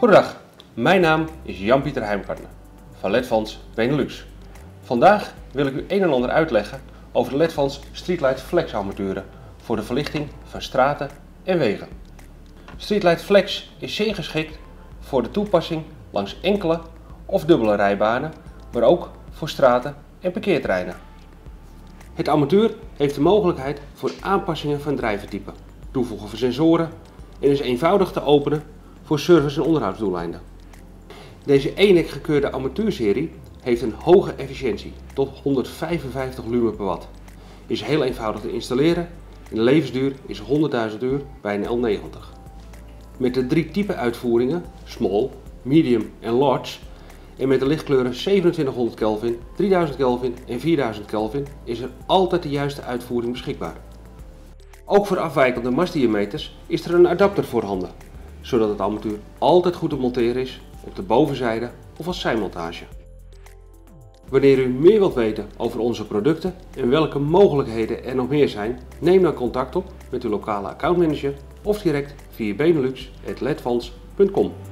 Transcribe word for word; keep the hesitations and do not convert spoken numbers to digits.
Goedendag, mijn naam is Jan-Pieter Heimgartner van Ledvans Benelux. Vandaag wil ik u een en ander uitleggen over de Ledvans Streetlight Flex armaturen voor de verlichting van straten en wegen. Streetlight Flex is zeer geschikt voor de toepassing langs enkele of dubbele rijbanen, maar ook voor straten en parkeerterreinen. Het armatuur heeft de mogelijkheid voor aanpassingen van drijventype, toevoegen van sensoren en is eenvoudig te openen voor service- en onderhoudsdoeleinden. Deze ENIC gekeurde armatuurserie heeft een hoge efficiëntie tot honderdvijfenvijftig lumen per watt, is heel eenvoudig te installeren en de levensduur is honderdduizend uur bij een L negentig. Met de drie type uitvoeringen, small, medium en large, en met de lichtkleuren zevenentwintighonderd Kelvin, drieduizend Kelvin en vierduizend Kelvin is er altijd de juiste uitvoering beschikbaar. Ook voor afwijkende mastdiameters is er een adapter voorhanden, zodat het armatuur altijd goed te monteren is op de bovenzijde of als zijmontage. Wanneer u meer wilt weten over onze producten en welke mogelijkheden er nog meer zijn, neem dan contact op met uw lokale accountmanager of direct via benelux punt ledvans punt com.